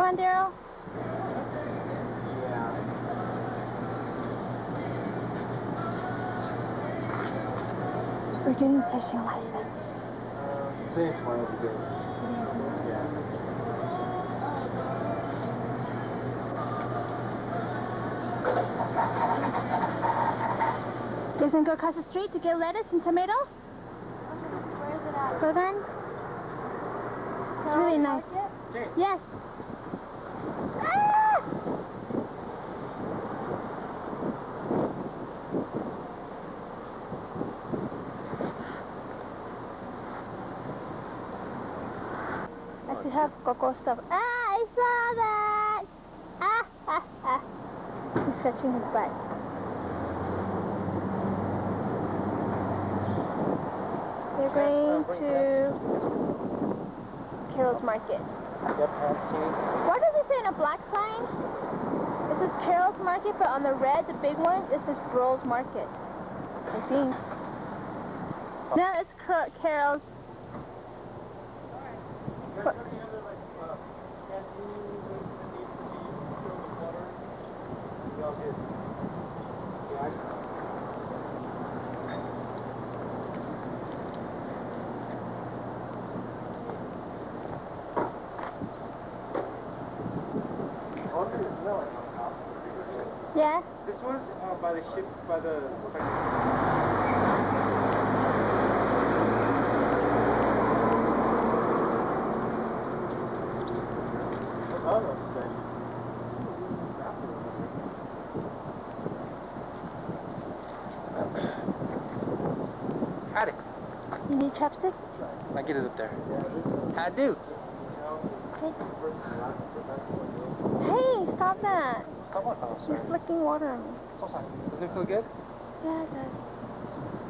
on, Daryl? Yeah. Virginia fishing license. Today and tomorrow will be good. Yeah. You can go across the street to get lettuce and tomato? Where is it at? Go then. It's really nice. Okay. Yes. Ah! I should have cocoa stuff. Ah, I saw that! Ah, ah, ah. He's stretching his butt. We're going to Carol's Market. What does it say in a black sign? It says Carol's Market, but on the red, the big one, it says Bro's Market. I think. No, it's Carol's. Yeah. This was by the ship, by the... Got it. You need chopsticks? I get it up there. I do. Okay. Hey, stop that. Come on, You're flicking water on me. Doesn't it feel good? Yeah, it does.